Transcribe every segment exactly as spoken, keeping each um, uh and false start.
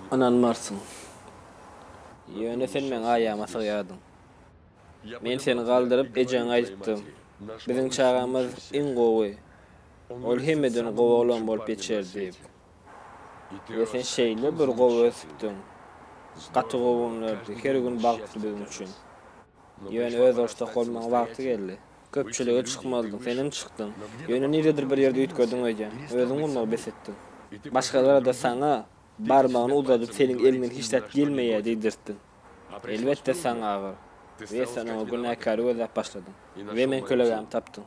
Ananmarsın. Ýöne sen men aýama syýadym. Men seni galdyryp ejeň aýtdym. Biziň çağamyz iň gowy. Ol hemmeden gowaglan bolup geçerdi. Ve sen şeýle bir gowy ösüpdiň. Gaty gowunlardy. Her gün bagtdy bizim üçin. Ýöne öz oşda golmaň wagty geldi. Köpçüligi çykmadyň, senim çykdyň. Ýöne niredir bir ýerde üýtgediň öýden. Özüň gurmagy besetdiň. Başgalara da sana barmagyny uzadyp seniň elinden hiç tat gelmeýär diýdirdin. Elbetde sana agyr. Ve sen o günäkär özäp başladyň. Ve men kölegäm tapdyň.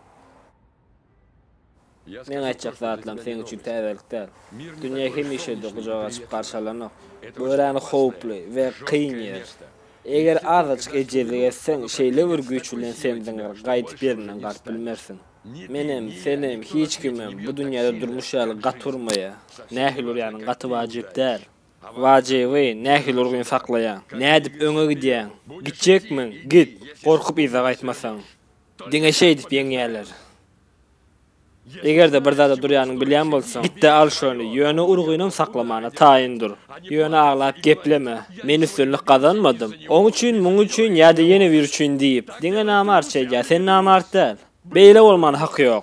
Men aýtjak zatlam seň üçin täzelik däl. Dünýä hemişe de gujaga açyp garşalanok. Bu ýerany howply we kyn ýer. Eger azajyk ejeli etseň, şeýle bir güýç bilen senden gaýdyp berilen gart bilmersin. Menem, senem, hiç kimem bu dünýäde durmuş ýaly gaturmaýa. Nähil urýanyň gaty wajyp däl. Wajiby nähil urgyn saklaýan. Nädip öňe gidýän? Gitjekmiň, git. Gorkup iza gaýtmasaň. Diňe şeý diýip ýeňýärler. Eger de bir zada durýanyň bilýän bolsaň, git de al şonu, ýöne urgynam saklamana taýyndyr. Ýöne aglap gepleme. Men üstünlik gazanmadym. Oň üçin, muň üçin ýa-da ýene bir üçin diýip, diňe namart şeýle, sen namart däl. Beýle bolmany haky ýok.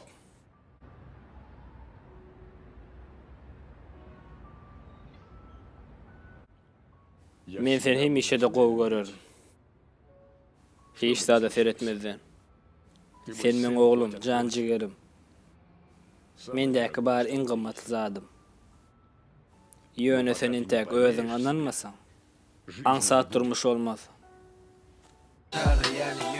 Men sen hemişe de gowy görürüm. Hiç zada seretmezden. Sen men oglum, jan jigerim. Mendäki bar iň gymmatly zadym. Ýöne senin täk özüň ananmasaň, aňsat durmuş bolmaz.